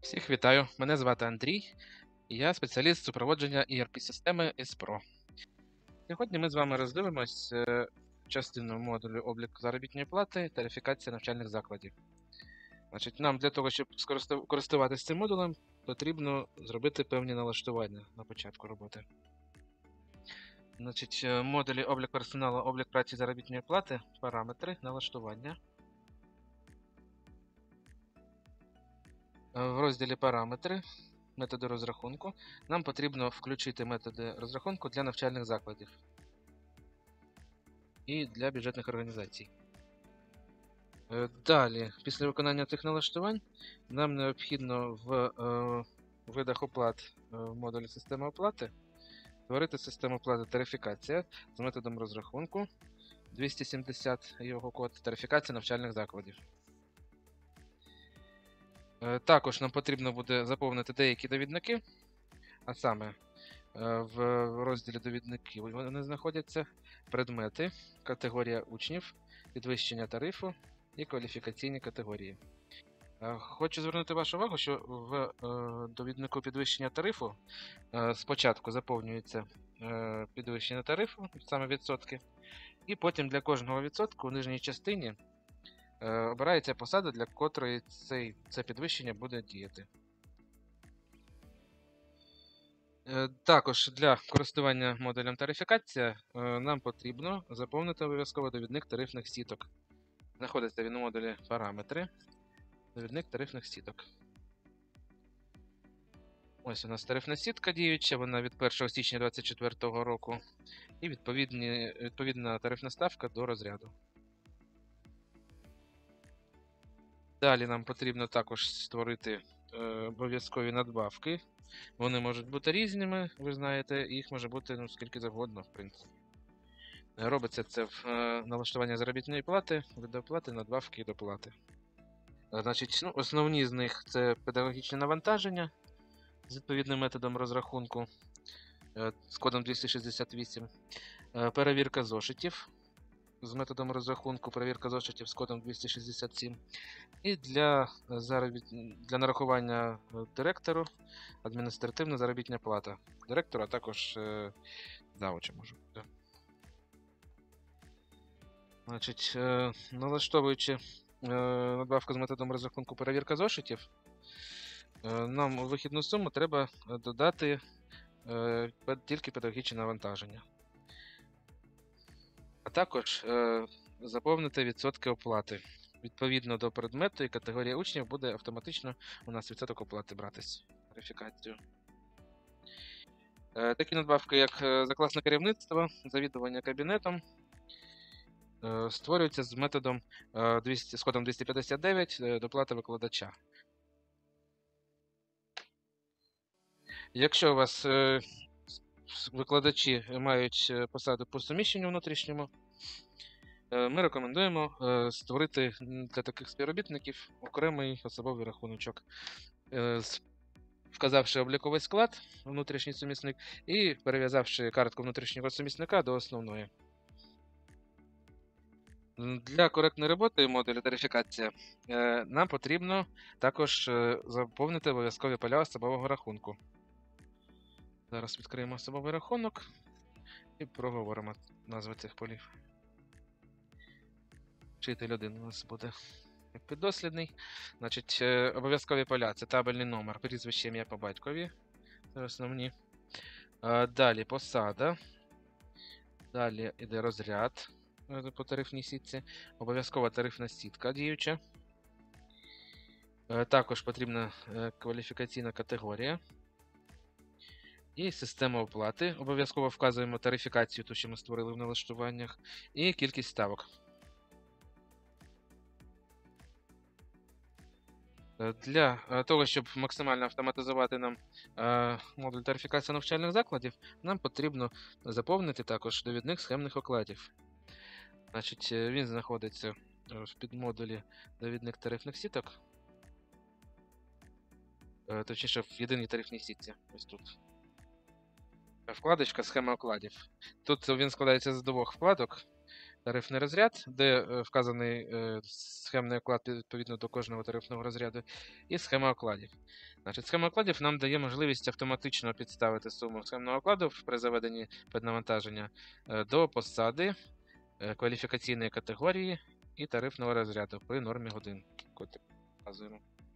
Всіх вітаю! Мене звати Андрій, і я спеціаліст з супроводження ERP-системи S-Pro. Сьогодні ми з вами роздивимось частину модулю облік заробітної плати та тарифікація навчальних закладів. Нам для того, щоб користуватися цим модулем, потрібно зробити певні налаштування на початку роботи. Модулі облік персоналу, облік праці заробітної плати, параметри, налаштування. В розділі параметри, методи розрахунку, нам потрібно включити методи розрахунку для навчальних закладів і для бюджетних організацій. Далі, після виконання цих налаштувань, нам необхідно в видах оплат в модулі системи оплати створити систему оплати тарифікація з методом розрахунку 270 його код тарифікація навчальних закладів. Також нам потрібно буде заповнити деякі довідники, а саме в розділі довідники вони знаходяться предмети, категорія учнів, підвищення тарифу і кваліфікаційні категорії. Хочу звернути вашу увагу, що в довіднику підвищення тарифу спочатку заповнюється підвищення тарифу, саме відсотки, і потім для кожного відсотку у нижній частині обирається посада, для котрої це підвищення буде діяти. Також для користування модулем тарифікація нам потрібно заповнити обов'язково довідник тарифних сіток. Знаходиться він у модулі параметри, довідник тарифних сіток. Ось у нас тарифна сітка діюча, вона від 1 січня 2024 року і відповідна тарифна ставка до розряду. Далі нам потрібно також створити обов'язкові надбавки. Вони можуть бути різними, ви знаєте, їх може бути скільки завгодно, в принципі. Робиться це в налаштуванні заробітної плати, видоплати, надбавки і доплати. Основні з них це педагогічне навантаження з відповідним методом розрахунку з кодом 268, перевірка зошитів з методом розрахунку, перевірка зошитів з кодом 267. І для нарахування директору адміністративна заробітна плата. Директора також завуча може бути. Налаштовуючи надбавку з методом розрахунку перевірка зошитів, нам у вихідну суму треба додати тільки педагогічне навантаження. А також заповнити відсотки оплати. Відповідно до предмету і категорії учнів буде автоматично у нас відсоток оплати братись тарифікацію. Такі надбавки, як за класне керівництво, завідування кабінетом, створюються з методом з кодом 259 доплата викладача. Якщо у вас викладачі мають посаду по суміщенню внутрішньому, ми рекомендуємо створити для таких співробітників окремий особовий рахуночок, вказавши обліковий склад, внутрішній сумісник, і перев'язавши картку внутрішнього сумісника до основної. Для коректної роботи модулю тарифікація нам потрібно також заповнити обов'язкові поля особового рахунку. Зараз відкриємо особовий рахунок і проговоримо назви цих полів. Вчитель 1 у нас буде піддослідний. Обов'язкові поля – це табельний номер, прізвище, ім'я по батькові. Це основні. Далі посада. Далі йде розряд по тарифній сітці. Обов'язкова тарифна сітка діюча. Також потрібна кваліфікаційна категорія. І система оплати. Обов'язково вказуємо тарифікацію, ту, що ми створили в налаштуваннях, і кількість ставок. Для того, щоб максимально автоматизувати нам модуль тарифікації навчальних закладів, нам потрібно заповнити також довідник схемних окладів. Він знаходиться в підмодулі довідник тарифних сіток, точніше в єдиній тарифній сітці. Ось тут. Вкладочка схема окладів. Тут він складається з двох вкладок. тарифний розряд, де вказаний схемний оклад відповідно до кожного тарифного розряду, і схема окладів. Значить, схема окладів нам дає можливість автоматично підставити суму схемного окладу при заведенні піднавантаження до посади, кваліфікаційної категорії і тарифного розряду при нормі годин, котрі вказуємо.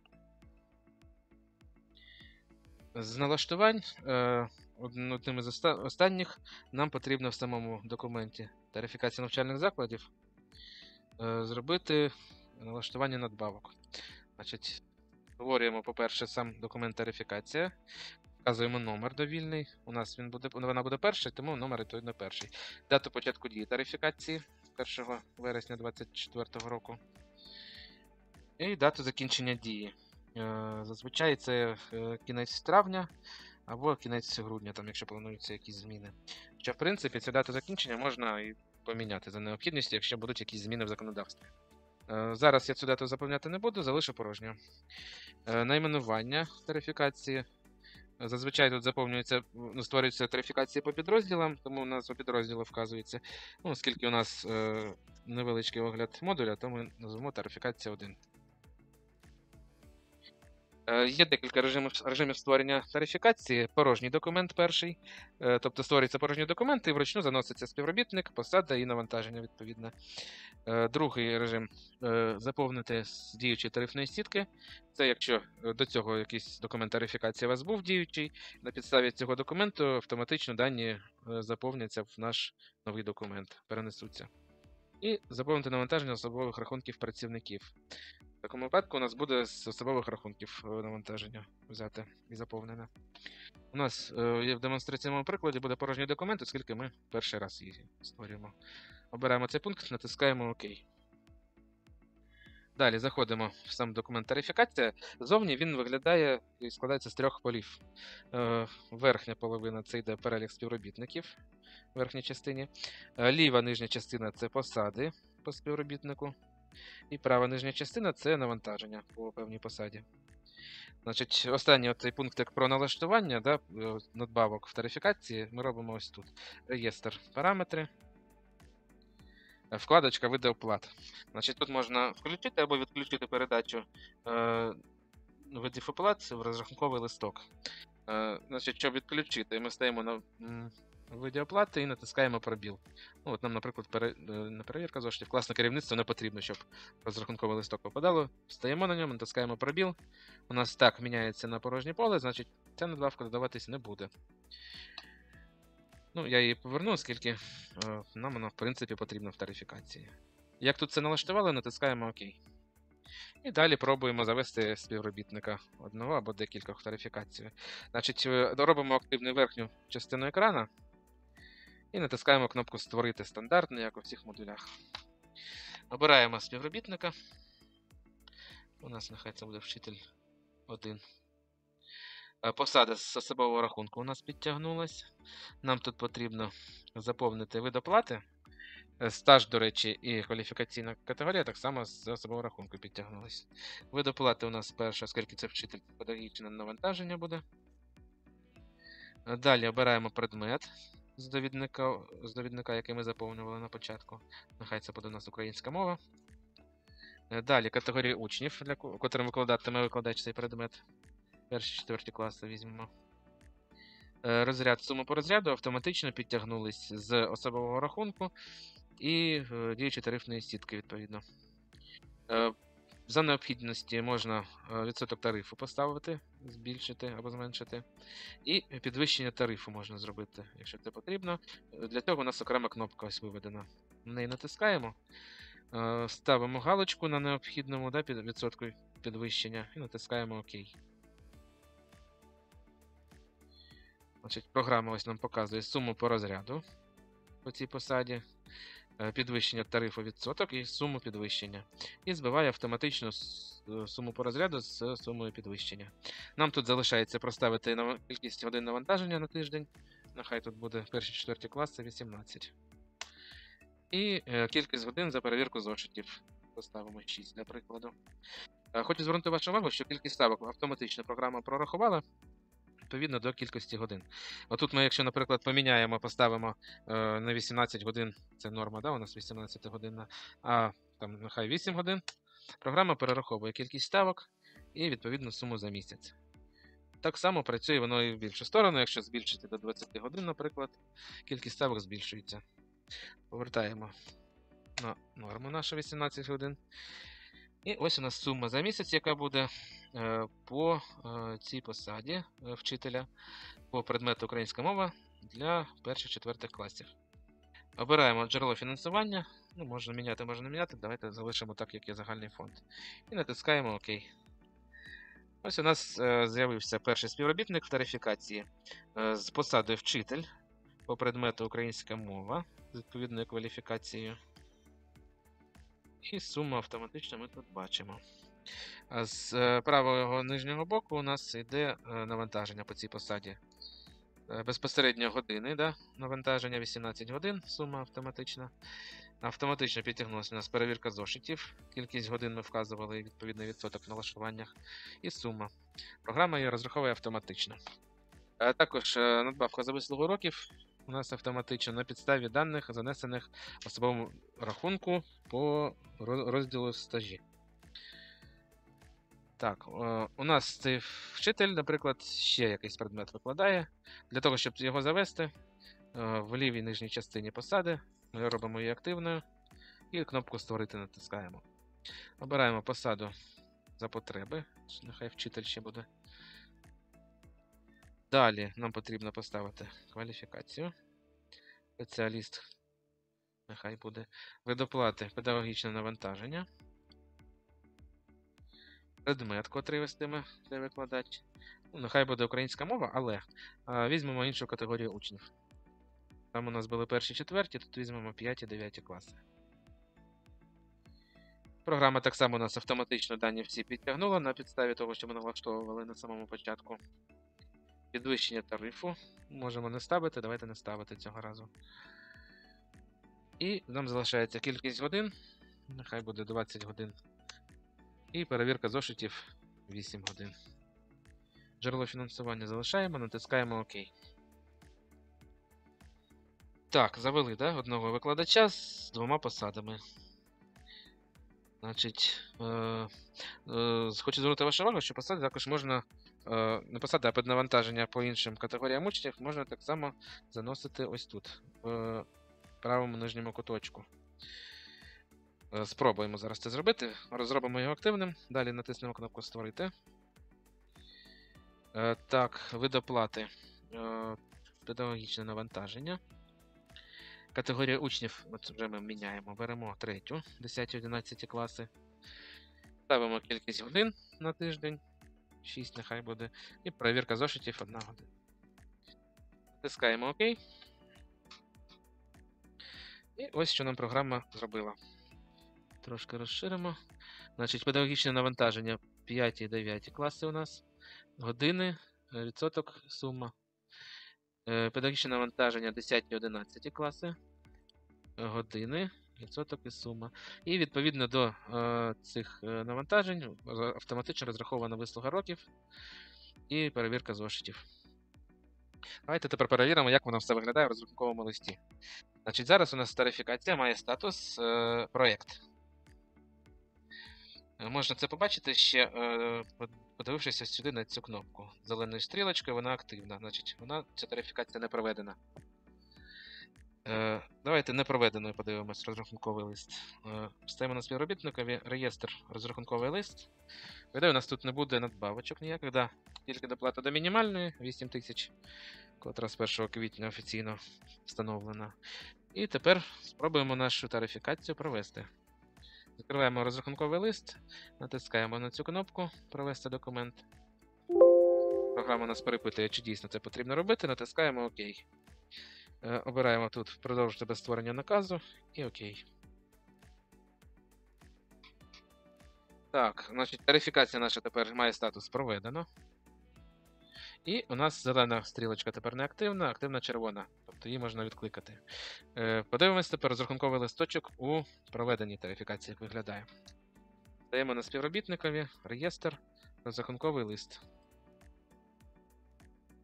З налаштувань, одним із останніх, нам потрібно в самому документі тарифікації навчальних закладів зробити налаштування надбавок. Значить, створюємо, по-перше, сам документ тарифікація, вказуємо номер довільний. У нас вона буде перший, тому номер відповідно перший. Дату початку дії тарифікації 1 вересня 2024 року. І дату закінчення дії. Зазвичай це кінець травня або кінець грудня, там, якщо плануються якісь зміни. Хоча, в принципі, цю дату закінчення можна і поміняти за необхідністю, якщо будуть якісь зміни в законодавстві. Зараз я цю дату заповняти не буду, залишу порожньо. Найменування тарифікації. Зазвичай тут створюються тарифікації по підрозділам, тому назва підрозділу вказується. Ну, оскільки у нас невеличкий огляд модуля, то ми назвемо тарифікація 1. Є декілька режимів створення тарифікації. Порожній документ перший. Тобто створюється порожній документ і вручну заноситься співробітник, посада і навантаження відповідне. Другий режим заповнити з діючої тарифної сітки. Це якщо до цього якийсь документ тарифікації у вас був діючий, на підставі цього документу автоматично дані заповняться в наш новий документ, перенесуться. І заповнити навантаження особових рахунків працівників. В такому випадку у нас буде з особових рахунків навантаження взяте і заповнене. У нас в демонстраційному прикладі буде порожній документ, оскільки ми перший раз її створюємо. Обираємо цей пункт, натискаємо ОК. Далі заходимо в сам документ тарифікація. Зовні він виглядає і складається з 3 полів. Верхня половина це йде перелік співробітників в верхній частині. Ліва нижня частина це посади по співробітнику. І права нижня частина це навантаження по певній посаді. Значить, останній цей пункт про налаштування надбавок в тарифікації ми робимо ось тут. Реєстр параметри. Вкладочка види оплат. Значить, тут можна включити або відключити передачу видів оплат в розрахунковий листок. Значить, щоб відключити, ми стаємо на виді оплати і натискаємо пробіл. Ну, от нам, наприклад, не перевірка зошитів, класне керівництво не потрібно, щоб розрахунковий листок попадало. Встаємо на ньому, натискаємо пробіл. У нас так міняється на порожнє поле, значить ця надбавка додаватись не буде. Ну, я її поверну, оскільки нам вона, в принципі, потрібна в тарифікації. Як тут це налаштували, натискаємо ОК. І далі пробуємо завести співробітника одного або декількох в тарифікацію. Значить, робимо активну верхню частину екрана і натискаємо кнопку Створити стандартно, як у всіх модулях. Обираємо співробітника. У нас нехай це буде вчитель 1. Посада з особового рахунку у нас підтягнулась. Нам тут потрібно заповнити вид оплати. Стаж, до речі, і кваліфікаційна категорія так само з особового рахунку підтягнулась. Вид оплати у нас перша, оскільки це вчитель, педагогічне навантаження буде. Далі обираємо предмет з довідника, який ми заповнювали на початку. Нехай це буде у нас українська мова. Далі категорії учнів, котрим викладатиме викладач цей предмет. 1-4 класи візьмемо. Розряд, суму по розряду автоматично підтягнулись з особового рахунку і діючі тарифної сітки, відповідно. За необхідності можна відсоток тарифу поставити, збільшити або зменшити. І підвищення тарифу можна зробити, якщо це потрібно. Для цього у нас окрема кнопка ось виведена. На неї натискаємо, ставимо галочку на необхідному відсотку підвищення і натискаємо ОК. Значить, програма ось нам показує суму по розряду по цій посаді, підвищення тарифу відсоток і суму підвищення. І збиває автоматично суму по розряду з сумою підвищення. Нам тут залишається проставити кількість годин навантаження на тиждень. Нехай тут буде 1-4 класи 18. І кількість годин за перевірку зошитів. Поставимо 6, для прикладу. Хочу звернути вашу увагу, що кількість ставок автоматично програма прорахувала. відповідно до кількості годин. Отут ми, якщо, наприклад, поміняємо, поставимо на 18 годин, це норма, да, у нас 18 годинна, а там нехай 8 годин, програма перераховує кількість ставок і відповідну суму за місяць. Так само працює воно і в більшу сторону, якщо збільшити до 20 годин, наприклад, кількість ставок збільшується. Повертаємо на норму нашу 18 годин. І ось у нас сума за місяць, яка буде по цій посаді вчителя по предмету українська мова для перших-четвертих класів. Обираємо джерело фінансування. Ну, можна міняти, можна не міняти. Давайте залишимо так, як є загальний фонд. І натискаємо ОК. Ось у нас з'явився перший співробітник в тарифікації з посадою вчитель по предмету українська мова з відповідною кваліфікацією. І суму автоматично ми тут бачимо. А з правого нижнього боку у нас йде навантаження по цій посаді. Безпосередньо години, да? Навантаження 18 годин, сума автоматична. Автоматично підтягнулася у нас перевірка зошитів. Кількість годин ми вказували відповідний відсоток в налаштуваннях. І сума. Програма її розраховує автоматично. Також надбавка за вислугу років у нас автоматично на підставі даних, занесених в особовому рахунку по розділу стажі. Так, у нас цей вчитель, наприклад, ще якийсь предмет викладає. Для того, щоб його завести, в лівій нижній частині посади ми робимо її активною і кнопку «Створити» натискаємо. Обираємо посаду за потреби, нехай вчитель ще буде. Далі нам потрібно поставити кваліфікацію. Спеціаліст, нехай буде. Вид оплати педагогічне навантаження. Предмет, котрий вестиме для викладач. Ну, нехай буде українська мова, але візьмемо іншу категорію учнів. Там у нас були перші четверті, тут візьмемо 5-9 класи. Програма так само у нас автоматично дані всі підтягнула на підставі того, що ми налаштовували на самому початку. Підвищення тарифу. Можемо не ставити, давайте не ставити цього разу. І нам залишається кількість годин. Нехай буде 20 годин. І перевірка зошитів 8 годин. Джерело фінансування залишаємо, натискаємо ОК. Так, завели, да, одного викладача з 2 посадами. Значить, хочу звернути вашу увагу, що посади також можна, не посади, а піднавантаження по іншим категоріям учнів можна так само заносити ось тут, в правому нижньому куточку. Спробуємо зараз це зробити. Розробимо його активним. Далі натиснемо кнопку «Створити». Так, вид оплати. Педагогічне навантаження. Категорія учнів, от вже ми міняємо. Беремо 3-ю, 10-11 класи. Ставимо кількість годин на тиждень. 6 нехай буде. І перевірка зошитів 1 година. Натискаємо ОК. І ось що нам програма зробила. Трошки розширимо. Значить, педагогічне навантаження 5-9 класи у нас. Години, відсоток, сума. Педагогічне навантаження 10-11 класи. Години, відсоток і сума. І відповідно до цих навантажень автоматично розрахована вислуга років і перевірка зошитів. Давайте тепер перевіримо, як воно все виглядає в розрахунковому листі. Значить, зараз у нас тарифікація має статус проєкт. Можна це побачити ще, подивившись ось сюди на цю кнопку. Зеленою стрілочкою вона активна, значить ця тарифікація не проведена. Давайте не проведеною подивимось розрахунковий лист. Вставимо на співробітникові реєстр розрахунковий лист. Видаю, у нас тут не буде надбавочок ніяких, да. Тільки доплата до мінімальної 8 тисяч, котра з 1 квітня офіційно встановлена. І тепер спробуємо нашу тарифікацію провести. Закриваємо розрахунковий лист, натискаємо на цю кнопку «Провести документ». Програма нас перепитує, чи дійсно це потрібно робити, натискаємо ОК. Обираємо тут «Продовжити без створення наказу» і ОК. Так, значить, тарифікація наша тепер має статус «Проведено». І у нас зелена стрілочка тепер не активна, активна червона. Тобто її можна відкликати. Подивимось тепер розрахунковий листочок у проведеній тарифікації, як виглядає. Даємо на співробітникові реєстр, розрахунковий лист.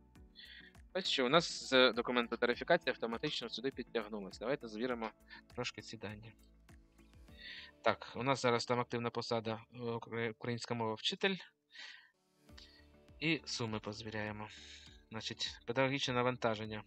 Ось що у нас з документу тарифікації автоматично сюди підтягнулося. Давайте звіримо трошки ці дані. Так, у нас зараз там активна посада українська мова вчитель. І суми позвіряємо. Значить, педагогічне навантаження.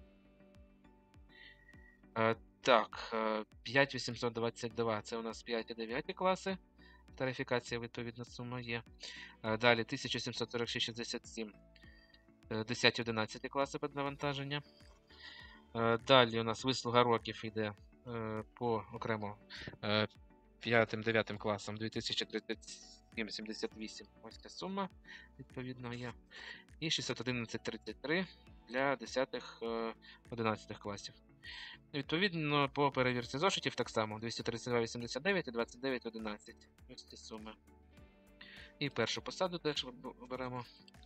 Так, 5822 це у нас 5 і 9 класи. Тарифікація, відповідна сума є. Далі 1746,67. 10-11 класи піднавантаження. Далі у нас вислуга років йде по окремо 5-9 класам 2037,78. Ось ця сума, відповідно, є. І 611,33 для 10-11 класів. Відповідно, по перевірці зошитів так само 232,89 і 29,11. Ось ці суми. І першу посаду теж оберемо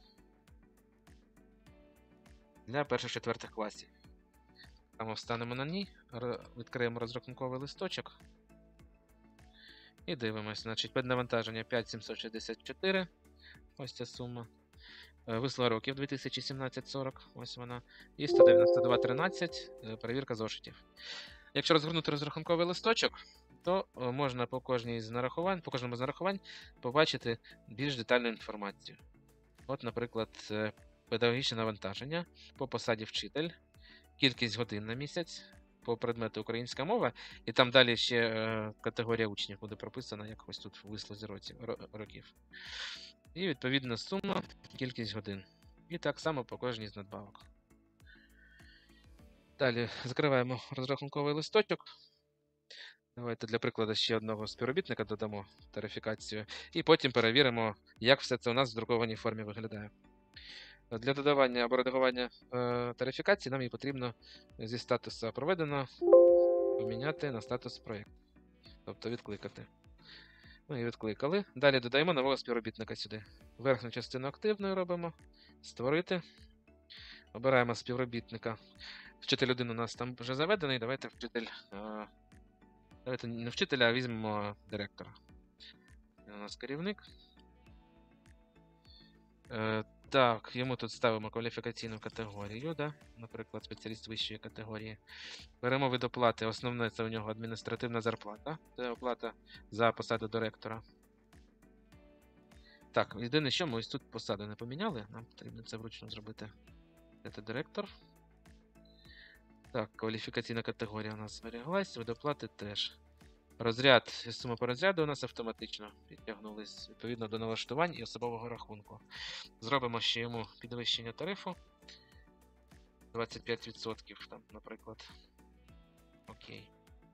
для перших-четвертих класів. Там встанемо на ній, відкриємо розрахунковий листочок і дивимося. Значить, піднавантаження 5764. Ось ця сума. Вислуга років 2017-40, ось вона. І 192.13, перевірка зошитів. Якщо розгорнути розрахунковий листочок, то можна по кожному з нарахувань побачити більш детальну інформацію. От, наприклад, педагогічне навантаження по посаді вчитель, кількість годин на місяць по предмету українська мова, і там далі ще категорія учнів буде прописана, як ось тут в вислузі років. І відповідна сума, кількість годин. І так само по кожній з надбавок. Далі закриваємо розрахунковий листочок. Давайте для прикладу ще одного співробітника додамо тарифікацію. І потім перевіримо, як все це у нас в друкованій формі виглядає. Для додавання або редагування тарифікації нам її потрібно зі статусу проведено поміняти на статус проєкту. Тобто відкликати. Ми її відкликали. Далі додаємо нового співробітника сюди. Верхню частину активною робимо. Створити. Обираємо співробітника. Вчитель 1 у нас там вже заведений. Давайте давайте не вчителя, а візьмемо директора. У нас керівник. Так, йому тут ставимо кваліфікаційну категорію, да? Наприклад, спеціаліст вищої категорії. Беремо вид оплати. Основне це у нього адміністративна зарплата. Це оплата за посаду директора. Так, єдине, що ми ось тут посаду не поміняли. Нам потрібно це вручну зробити. Це директор. Так, кваліфікаційна категорія у нас зберіглась, вид оплати теж. Розряд, сума по розряду у нас автоматично підтягнулись відповідно до налаштувань і особового рахунку. Зробимо ще йому підвищення тарифу. 25%, там, наприклад. Окей.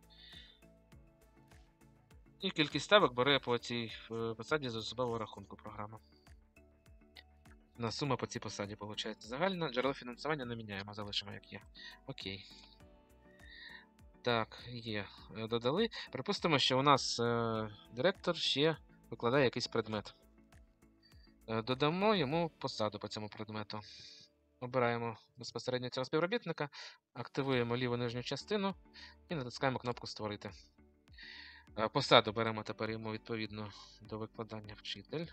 І кількість ставок бере по цій посаді з особового рахунку програма. На сума по цій посаді, виходить, загальна. Джерело фінансування не міняємо, залишимо як є. Окей. Так, є. Додали. Припустимо, що у нас директор ще викладає якийсь предмет. Додамо йому посаду по цьому предмету. Обираємо безпосередньо цього співробітника, активуємо ліву нижню частину і натискаємо кнопку Створити. Посаду беремо тепер йому відповідно до викладання вчитель.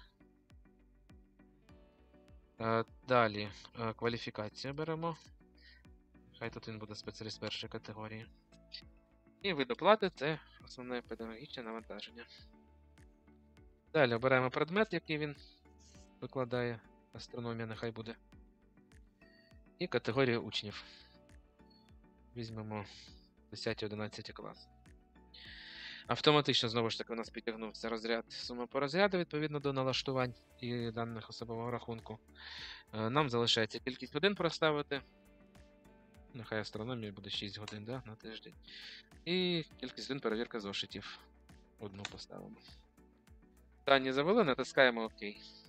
Далі кваліфікацію беремо. Хай тут він буде спеціаліст першої категорії. І вид оплати – це основне педагогічне навантаження. Далі обираємо предмет, який він викладає. Астрономія нехай буде. І категорію учнів. Візьмемо 10-11 клас. Автоматично, знову ж таки, у нас підтягнувся розряд сума по розряду, відповідно до налаштувань і даних особового рахунку. Нам залишається кількість годин проставити. Нехай астрономія буде 6 годин, да, на тиждень. І кількість годин перевірка зошитів. Одну поставимо. Дані завели, натискаємо ОК.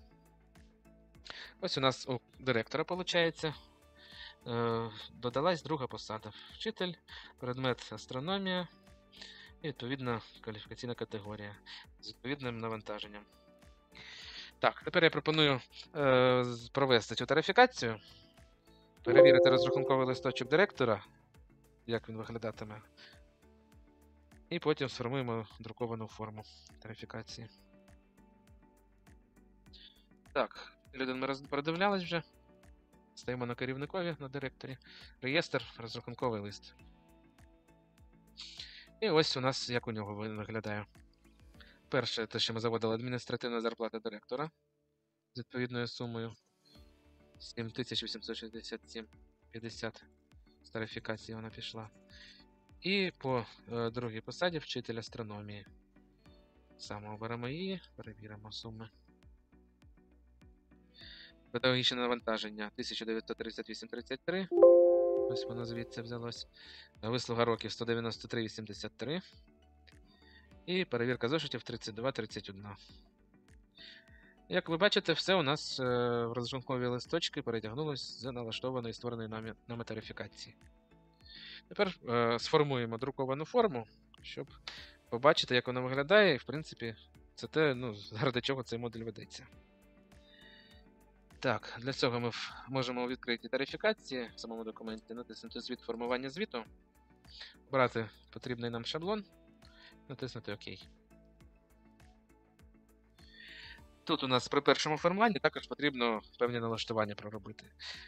Ось у нас у директора, виходить, додалась друга посада. Вчитель, предмет астрономія і, відповідно, кваліфікаційна категорія з відповідним навантаженням. Так, тепер я пропоную провести цю тарифікацію, перевірити розрахунковий листочок директора, як він виглядатиме, і потім сформуємо друковану форму тарифікації. Так, людина ми продивлялись вже. Стаємо на керівникові, на директорі. Реєстр, розрахунковий лист. І ось у нас, як у нього виглядає. Перше, те, що ми заводили, адміністративна зарплата директора з відповідною сумою 7867,50 з тарифікації вона пішла. І по другій посаді вчитель астрономії. Саме оберемо її, перевіримо суми. Педагогічне навантаження 1938,33. Ось воно звідси взялось. Вислуга років 193,83. І перевірка зошитів 32,31. Як ви бачите, все у нас в розрахункові листочки перетягнулось з налаштованої створеної нами тарифікації. Тепер сформуємо друковану форму, щоб побачити, як вона виглядає, і, в принципі, це те, заради чого цей модуль ведеться. Так, для цього ми можемо у відкритій тарифікації в самому документі натиснути звіт формування звіту, обрати потрібний нам шаблон, натиснути ОК. Тут у нас при першому формуванні також потрібно певні налаштування проробити.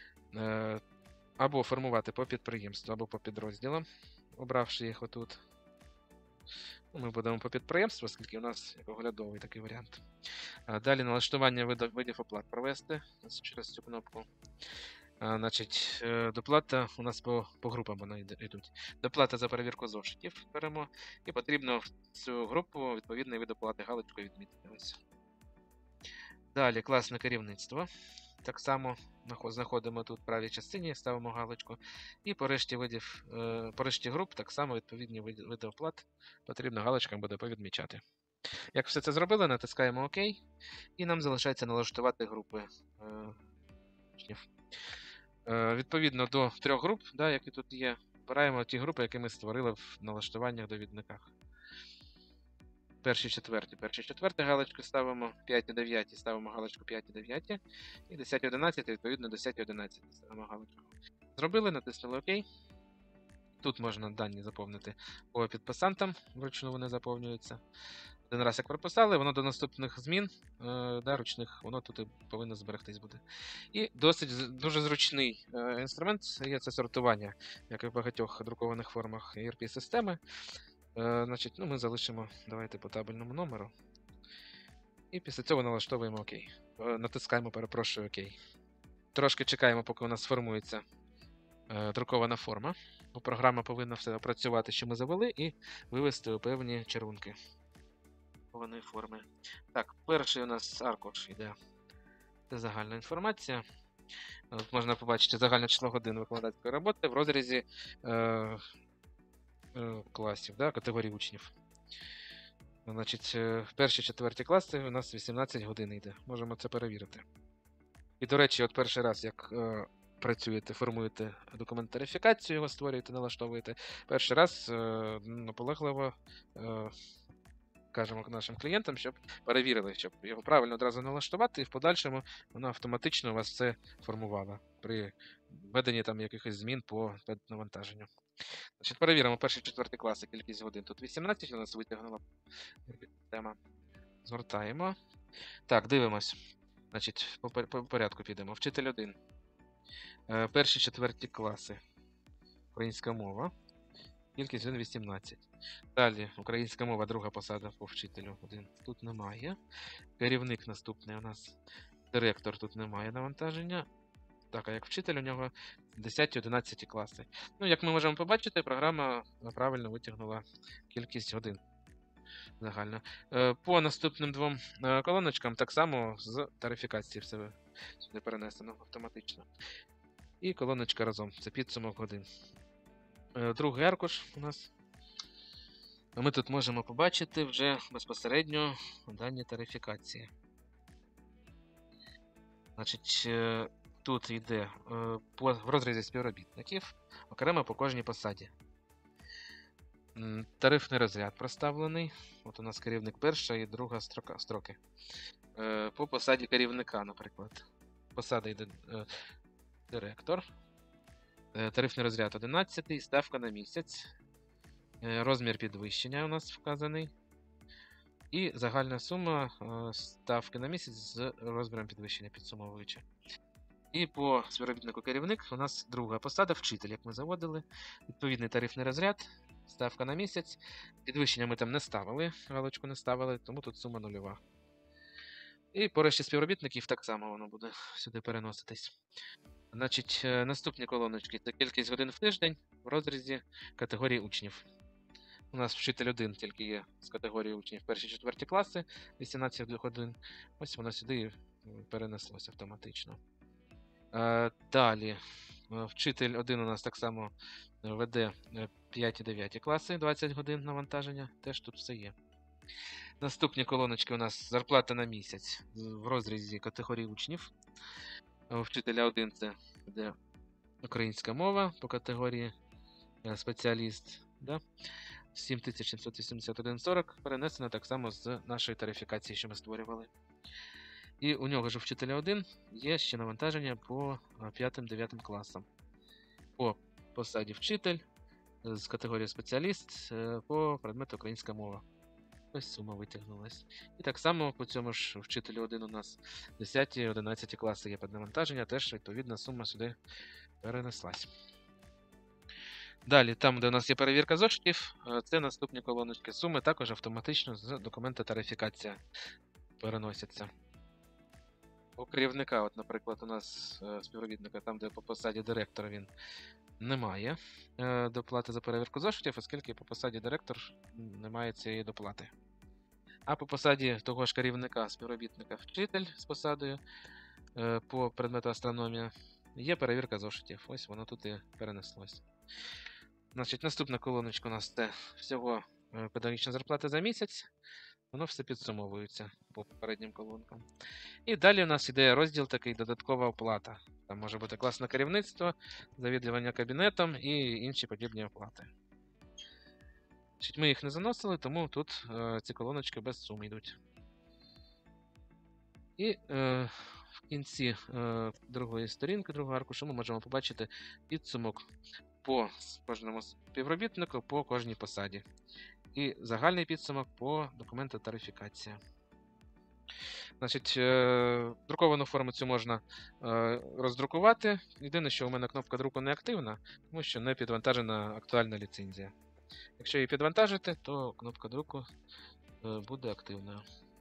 Або формувати по підприємству, або по підрозділам, обравши їх отут. Ми будемо по підприємству, оскільки у нас як оглядовий такий варіант. Далі налаштування видів оплат провести через цю кнопку. Значить, доплата у нас по групам вони йдуть. Доплата за перевірку зошитів беремо. І потрібно в цю групу відповідний вид оплати галочкою відмітити. Ось. Далі класне керівництво. Так само знаходимо тут в правій частині, ставимо галочку. І по решті груп так само відповідні види оплат потрібно галочкам буде повідмічати. Як все це зробили, натискаємо ОК. І нам залишається налаштувати групи учнів. Відповідно до 3 груп, які тут є, обираємо ті групи, які ми створили в налаштуваннях довідниках. Перші, четверті галочку ставимо, 5 і 9 ставимо галочку 5 і 9, і 10 і 11, відповідно, 10 і 11 ставимо галочку. Зробили, натиснули ОК. Тут можна дані заповнити по підписантам, вручну вони заповнюються. Один раз як прописали, воно до наступних змін ручних, воно тут і повинно зберегтись буде. І дуже зручний інструмент є це сортування, як і в багатьох друкованих формах ERP-системи. Значить, ми залишимо, давайте по табельному номеру. І після цього налаштовуємо ОК. Натискаємо, перепрошую, ОК. Трошки чекаємо, поки у нас сформується друкована форма. Бо програма повинна все опрацювати, що ми завели, і вивести у певні червонки друкованої форми. Так, перший у нас аркуш йде. Це загальна інформація. От можна побачити загальне число годин викладацької роботи в розрізі класів, категорій учнів. Значить, перші, четверті класи у нас 18 годин йде. Можемо це перевірити. І, до речі, от перший раз, як працюєте, формуєте документ тарифікацію, його створюєте, налаштовуєте, перший раз наполегливо кажемо нашим клієнтам, щоб перевірили, щоб його правильно одразу налаштувати, і в подальшому воно автоматично у вас все формувало при введенні там якихось змін по навантаженню. Значить, перевіримо перші, четверті класи, кількість годин. Тут 18 у нас витягнула тема. Згортаємо. Так, дивимось. Значить, по порядку підемо. Вчитель 1. Перші, четверті класи. Українська мова. Кількість годин 18. Далі, українська мова, друга посада по вчителю 1. Тут немає. Керівник наступний у нас. Директор тут немає навантаження. Так, а як вчитель у нього 10-11 класи. Як ми можемо побачити, програма правильно витягнула кількість годин загально. По наступним двом колоночкам так само з тарифікації все сюди перенесено автоматично. І колоночка разом. Це підсумок годин. Другий аркуш у нас. Ми тут можемо побачити вже безпосередньо дані тарифікації. Значить, тут йде в розрізі співробітників, окремо по кожній посаді. Тарифний розряд проставлений. От у нас керівник перша і друга строки. По посаді керівника, наприклад. Посада йде директор. Тарифний розряд 11, ставка на місяць. Розмір підвищення у нас вказаний. І загальна сума ставки на місяць з розміром підвищення підсумовуючи. І по співробітнику керівник у нас друга посада, вчитель, як ми заводили. Відповідний тарифний розряд, ставка на місяць. Підвищення ми там не ставили, галочку не ставили, тому тут сума нульова. І по решті співробітників так само воно буде сюди переноситись. Значить, наступні колоночки це кількість годин в тиждень в розрізі категорії учнів. У нас вчитель 1 тільки є з категорії учнів 1-4 класи, 18 годин. Ось воно сюди перенеслося автоматично. Далі, вчитель 1 у нас так само веде 5-9 класи, 20 годин навантаження, теж тут все є. Наступні колоночки у нас зарплата на місяць в розрізі категорії учнів. У вчителя 1 це буде українська мова по категорії спеціаліст. Да? 7781,40 перенесено так само з нашої тарифікації, що ми створювали. І у нього ж у вчителя 1 є ще навантаження по 5-9 класам. По посаді вчитель з категорії спеціаліст по предмету українська мова. Ось сума витягнулась. І так само по цьому ж вчителю 1 у нас 10-11 класи є піднавантаження, теж відповідна сума сюди перенеслась. Далі, там, де у нас є перевірка зошитів, це наступні колоночки. Суми також автоматично з документа тарифікація переносяться. У керівника, от, наприклад, у нас співробітника, там, де по посаді директора він немає доплати за перевірку зошитів, оскільки по посаді директор немає цієї доплати. А по посаді того ж керівника, співробітника, вчитель з посадою по предмету астрономія є перевірка зошитів. Ось воно тут і перенеслось. Значить, наступна колоночка у нас це всього педагогічна зарплата за місяць. Воно все підсумовується по попереднім колонкам. І далі у нас іде розділ такий додаткова оплата. Там може бути класне керівництво, завідування кабінетом і інші подібні оплати. Ми їх не заносили, тому тут ці колоночки без суми йдуть. І в кінці другої сторінки, другого аркушу, ми можемо побачити підсумок по кожному співробітнику, по кожній посаді. І загальний підсумок по документу тарифікація. Значить, друковану форму цю можна роздрукувати. Єдине, що у мене кнопка друку не активна, тому що не підвантажена актуальна ліцензія. Якщо її підвантажити, то кнопка друку буде активною.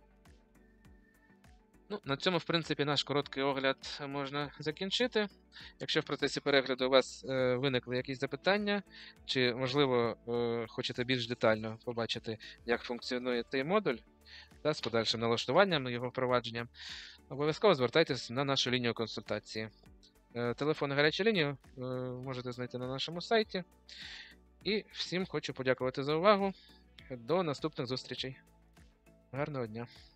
Ну, на цьому, в принципі, наш короткий огляд можна закінчити. Якщо в процесі перегляду у вас виникли якісь запитання, чи, можливо, хочете більш детально побачити, як функціонує цей модуль, та з подальшим налаштуванням його впровадженням, обов'язково звертайтесь на нашу лінію консультації. Телефон і гарячу лінію можете знайти на нашому сайті. І всім хочу подякувати за увагу. До наступних зустрічей. Гарного дня!